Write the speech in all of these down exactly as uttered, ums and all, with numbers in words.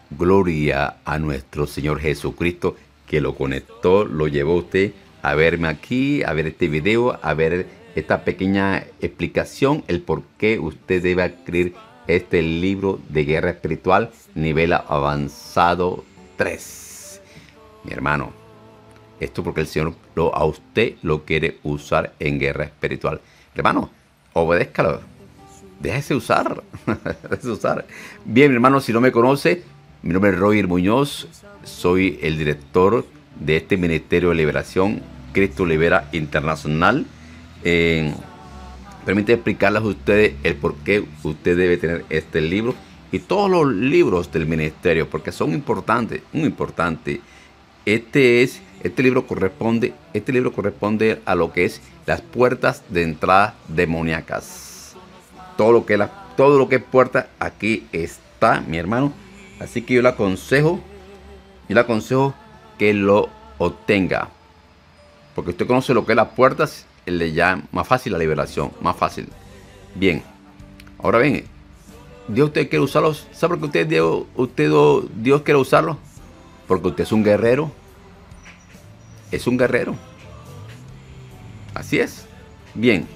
Gloria a nuestro Señor Jesucristo, que lo conectó, lo llevó usted a verme aquí, a ver este video, a ver esta pequeña explicación, el por qué usted debe adquirir este libro de guerra espiritual, nivel avanzado tres. Mi hermano, esto porque el Señor lo, a usted lo quiere usar en guerra espiritual. Hermano, obedézcalo. Déjese usar. Déjese usar. Bien, mi hermano, si no me conoce, mi nombre es Roger Muñoz. Soy el director de este Ministerio de Liberación, Cristo Libera Internacional. Eh, permítame explicarles a ustedes el por qué usted debe tener este libro y todos los libros del ministerio, porque son importantes, muy importantes. Este es, este libro corresponde, este libro corresponde a lo que es las puertas de entrada demoníacas. Todo lo que la, todo lo que es puerta aquí está, mi hermano. Así que yo le aconsejo, yo le aconsejo que lo obtenga, porque usted conoce lo que es las puertas, le llama más fácil la liberación, más fácil. Bien, ahora bien, Dios usted quiere usarlos. ¿Sabe por qué usted, Dios, usted Dios quiere usarlos? Porque usted es un guerrero. Es un guerrero. Así es. Bien.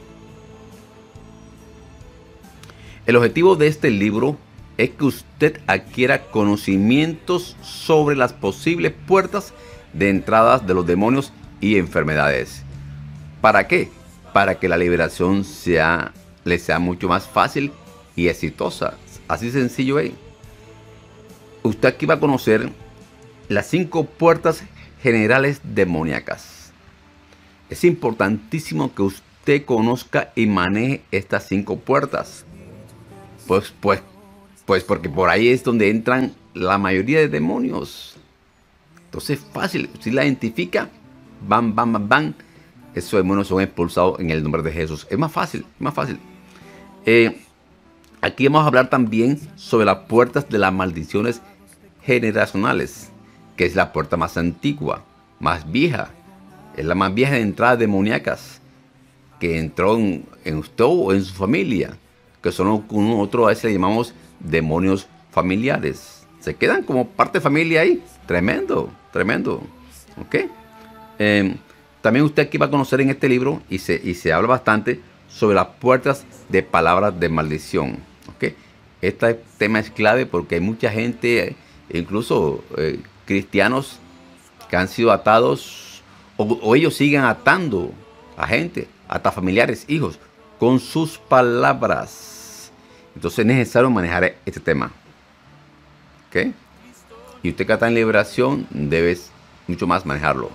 El objetivo de este libro es que usted adquiera conocimientos sobre las posibles puertas de entradas de los demonios y enfermedades. ¿Para qué? Para que la liberación sea, le sea mucho más fácil y exitosa. Así sencillo es. Usted aquí va a conocer las cinco puertas generales demoníacas. Es importantísimo que usted conozca y maneje estas cinco puertas. Pues, pues, pues porque por ahí es donde entran la mayoría de demonios. Entonces es fácil. Si la identifica, van, van, van, van. Esos demonios son expulsados en el nombre de Jesús. Es más fácil, es más fácil. Eh, aquí vamos a hablar también sobre las puertas de las maldiciones generacionales, que es la puerta más antigua, más vieja. Es la más vieja de entradas demoníacas que entró en, en usted o en su familia, que son nosotros a veces le llamamos demonios familiares. Se quedan como parte de familia ahí. Tremendo, tremendo. ¿Ok? Eh, también usted aquí va a conocer en este libro, y se, y se habla bastante sobre las puertas de palabras de maldición. ¿Ok? Este tema es clave porque hay mucha gente, incluso eh, cristianos, que han sido atados, o, o ellos siguen atando a gente, hasta familiares, hijos, con sus palabras. Entonces es necesario manejar este tema. ¿Ok? Y usted que está en liberación, debes mucho más manejarlo.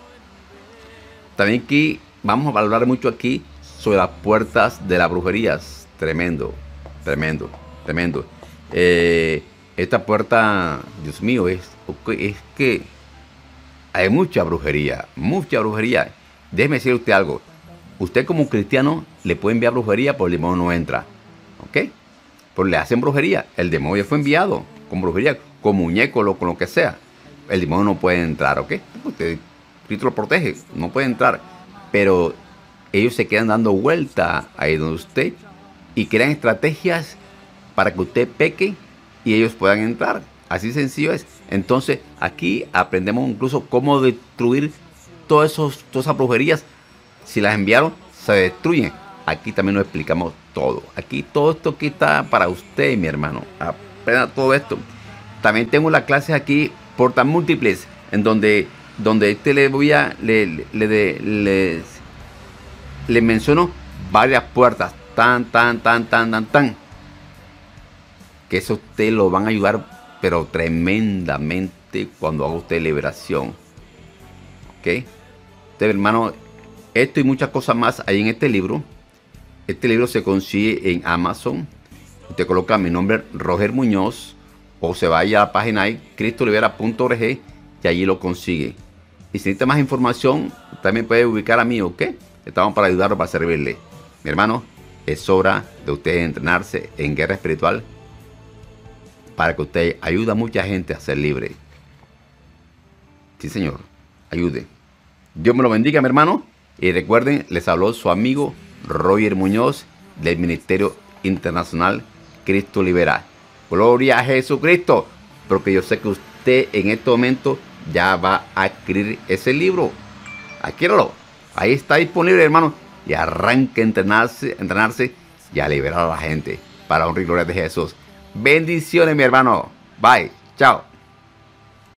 También aquí vamos a hablar mucho aquí sobre las puertas de las brujerías. Tremendo, tremendo, tremendo. Eh, esta puerta, Dios mío, es, es que hay mucha brujería, mucha brujería. Déjeme decirle usted algo. Usted como cristiano le puede enviar brujería, pero el demonio no entra. ¿Ok? Pero le hacen brujería. El demonio fue enviado con brujería, con muñeco, con lo que sea. El demonio no puede entrar, ¿ok? Usted, Cristo lo protege, no puede entrar. Pero ellos se quedan dando vuelta ahí donde usted y crean estrategias para que usted peque y ellos puedan entrar. Así sencillo es. Entonces aquí aprendemos incluso cómo destruir todos esos, todas esas brujerías. Si las enviaron, se destruyen. Aquí también nos explicamos todo. Aquí todo esto aquí está para usted, mi hermano. Aprenda todo esto. También tengo las clases aquí, puertas múltiples, en donde, donde este le voy a, le, le, le, le, le menciono varias puertas. Tan, tan, tan, tan, tan, tan. Que eso usted lo van a ayudar, pero tremendamente, cuando haga usted liberación. ¿Ok? Usted, hermano, esto y muchas cosas más hay en este libro. Este libro se consigue en Amazon. Usted coloca mi nombre, Roger Muñoz, o se vaya a la página ahí, cristo libera punto org, y allí lo consigue. Y si necesita más información, también puede ubicar a mí, ¿ok? Estamos para ayudarlo, para servirle. Mi hermano, es hora de usted entrenarse en guerra espiritual para que usted ayude a mucha gente a ser libre. Sí, señor, ayude. Dios me lo bendiga, mi hermano. Y recuerden, les habló su amigo Roger Muñoz del Ministerio Internacional Cristo Libera. Gloria a Jesucristo. porque yo sé que usted en este momento ya va a adquirir ese libro. Adquiéralo. Ahí está disponible, hermano. Y arranque a entrenarse, entrenarse y a liberar a la gente para honrar y gloria de Jesús. Bendiciones, mi hermano. Bye. Chao.